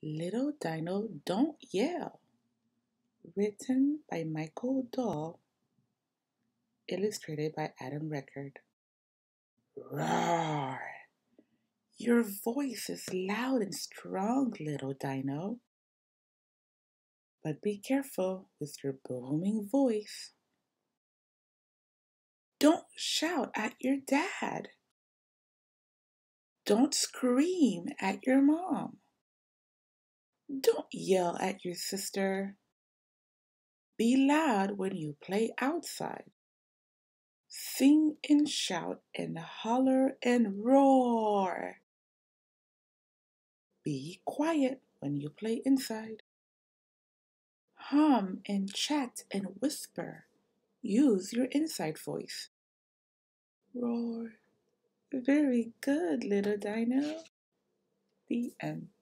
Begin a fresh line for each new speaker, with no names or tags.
Little Dino, Don't Yell. Written by Micheal Dahl. Illustrated by Adam Record. Roar! Your voice is loud and strong, little Dino. But be careful with your booming voice. Don't shout at your dad. Don't scream at your mom. Don't yell at your sister. Be loud when you play outside. Sing and shout and holler and roar. Be quiet when you play inside. Hum and chat and whisper. Use your inside voice. Roar. Very good, little Dino. The end.